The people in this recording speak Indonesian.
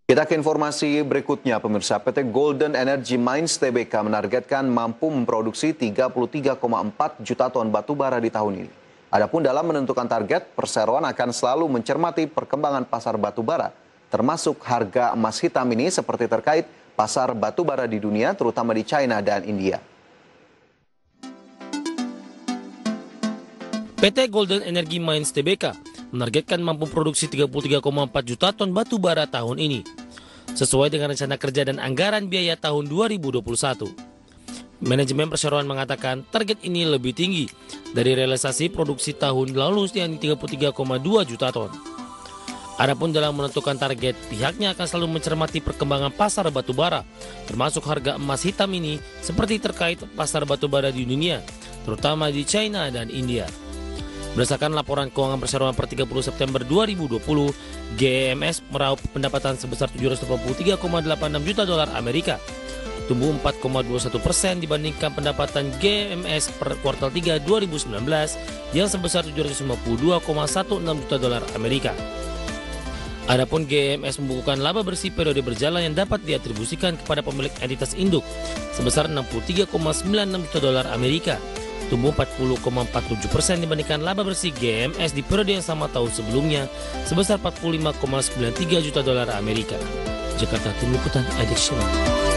Kita ke informasi berikutnya, pemirsa. PT Golden Energy Mines Tbk menargetkan mampu memproduksi 33,4 juta ton batu bara di tahun ini. Adapun dalam menentukan target, perseroan akan selalu mencermati perkembangan pasar batu bara, termasuk harga emas hitam ini seperti terkait pasar batu bara di dunia, terutama di China dan India. PT Golden Energy Mines Tbk menargetkan mampu produksi 33,4 juta ton batu bara tahun ini, sesuai dengan rencana kerja dan anggaran biaya tahun 2021. Manajemen perseroan mengatakan target ini lebih tinggi dari realisasi produksi tahun lalu yang 33,2 juta ton. Adapun dalam menentukan target, pihaknya akan selalu mencermati perkembangan pasar batu bara, termasuk harga emas hitam ini seperti terkait pasar batu bara di dunia, terutama di China dan India. Berdasarkan laporan keuangan perseroan per 30 September 2020, GEMS meraup pendapatan sebesar 783,86 juta dolar Amerika, tumbuh 4,21% dibandingkan pendapatan GEMS per kuartal 3 2019 yang sebesar 752,16 juta dolar Amerika. Adapun GEMS membukukan laba bersih periode berjalan yang dapat diatribusikan kepada pemilik entitas induk sebesar 63,96 juta dolar Amerika, tumbuh 40,47% dibandingkan laba bersih GMS di periode yang sama tahun sebelumnya sebesar 45,93 juta dolar Amerika. Jakarta, Tim Liputan, Addiction.